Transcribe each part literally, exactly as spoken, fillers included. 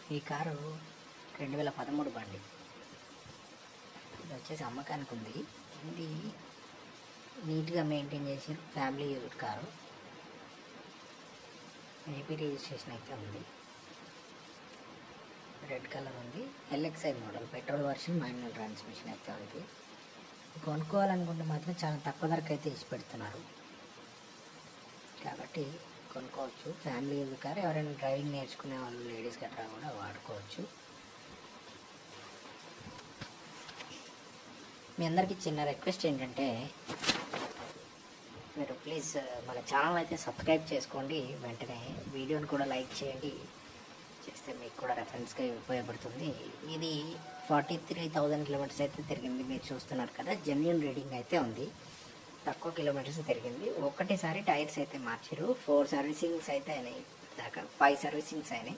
ఈ కారు రెండు వేల పదమూడు బండి. ఇది వచ్చేసి అమ్మకానికి ఉంది. ఇది నీట్గా మెయింటైన్ చేసి family use car. AP registration అయితే ఉంది. రెడ్ కలర్ ఉంది. LXI model petrol version manual transmission అయితే ఉంది. కొనుక్కోవాలనుకుంటే మాత్రం చాలా తక్కువ ధరకు అయితే ఇచ్చి పెడుతున్నారు కాబట్టి కొనుక్కోవచ్చు. Family use car. ఎవరైనా డ్రైవింగ్ నేర్చుకునే వాళ్ళు లేడీస్ గట్రా కూడా వాడుకోవచ్చు. మీ అందరికీ చిన్న రిక్వెస్ట్ ఏంటంటే మీరు ప్లీజ్ మన ఛానల్ అయితే సబ్స్క్రైబ్ చేసుకోండి. వెంటనే వీడియోని కూడా లైక్ చేయండి. చేస్తే మీకు కూడా రెఫరెన్స్గా ఉపయోగపడుతుంది. ఇది ఫార్టీ త్రీ థౌజండ్ కిలోమీటర్స్ అయితే తిరిగింది. మీరు చూస్తున్నారు కదా, జెన్యూన్ రీడింగ్ అయితే ఉంది. తక్కువ కిలోమీటర్స్ తిరిగింది. ఒకటేసారి టైర్స్ అయితే మార్చారు. ఫోర్ సర్వీసింగ్స్ అయితే అయినాయి. దాకా ఫైవ్ సర్వీసింగ్స్ అయినాయి.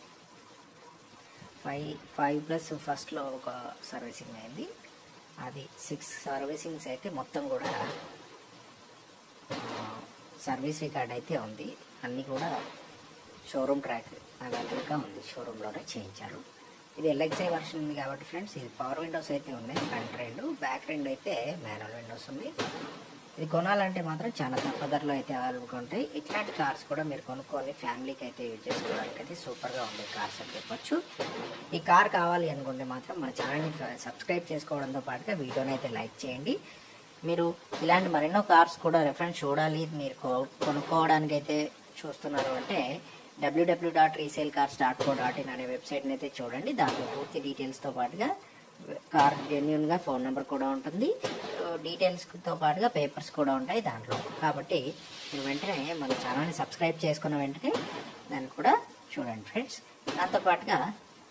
ఫైవ్ ఫైవ్ ప్లస్ ఫస్ట్లో ఒక సర్వీసింగ్ అయింది. అది సిక్స్ సర్వీసింగ్స్ అయితే మొత్తం కూడా సర్వీస్ రికార్డ్ అయితే ఉంది. అన్నీ కూడా షోరూమ్ ట్రాక్ అవైలబుల్గా ఉంది. షోరూంలోనే చేయించారు. ఇది ఎల్ఎక్స్ఐ వర్షన్ ఉంది కాబట్టి ఫ్రెండ్స్, ఇది పవర్ విండోస్ అయితే ఉన్నాయి. ఫ్రంట్ రెండు, బ్యాక్ రెండు అయితే మాన్యువల్ విండోస్ ఉన్నాయి. ఇది కొనాలంటే మాత్రం చాలా తక్కువ ధరలో అయితే అవైలబుల్గా ఉంటాయి. ఇట్లాంటి కార్స్ కూడా మీరు కొనుక్కొని ఫ్యామిలీకి అయితే యూజ్ చేసుకోవడానికి అయితే సూపర్గా ఉండే కార్స్ అని చెప్పొచ్చు. ఈ కార్ కావాలి అనుకుంటే మాత్రం మన ఛానల్ని సబ్స్క్రైబ్ చేసుకోవడంతో పాటుగా వీడియోని అయితే లైక్ చేయండి. మీరు ఇలాంటి మరెన్నో కార్స్ కూడా రెఫరెన్స్ చూడాలి, మీరు కొనుక్కోవడానికి అయితే చూస్తున్నారు అంటే WW dot resale cars dot co dot in అనే వెబ్సైట్ని అయితే చూడండి. దాంట్లో పూర్తి డీటెయిల్స్తో పాటుగా కార్ జెన్యూన్గా ఫోన్ నెంబర్ కూడా ఉంటుంది. డీటెయిల్స్తో పాటుగా పేపర్స్ కూడా ఉంటాయి దాంట్లో. కాబట్టి మీరు వెంటనే మన ఛానల్ని సబ్స్క్రైబ్ చేసుకున్న వెంటనే దాన్ని కూడా చూడండి ఫ్రెండ్స్. దాంతోపాటుగా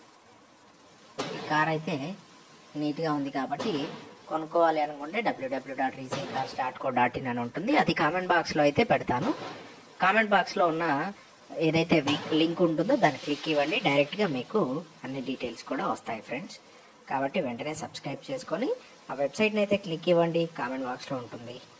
ఈ కార్ అయితే నీట్గా ఉంది కాబట్టి కొనుక్కోవాలి అనుకుంటే WW dot resale cars dot co dot in అని ఉంటుంది. అది కామెంట్ బాక్స్లో అయితే పెడతాను. కామెంట్ బాక్స్లో ఉన్న ఏదైతే లింక్ ఉంటుందో దాన్ని క్లిక్ ఇవ్వండి. డైరెక్ట్గా మీకు అన్ని డీటెయిల్స్ కూడా వస్తాయి ఫ్రెండ్స్. కాబట్టి వెంటనే సబ్స్క్రైబ్ చేసుకొని ఆ వెబ్సైట్ని అయితే క్లిక్ ఇవ్వండి. కామెంట్ బాక్స్లో ఉంటుంది.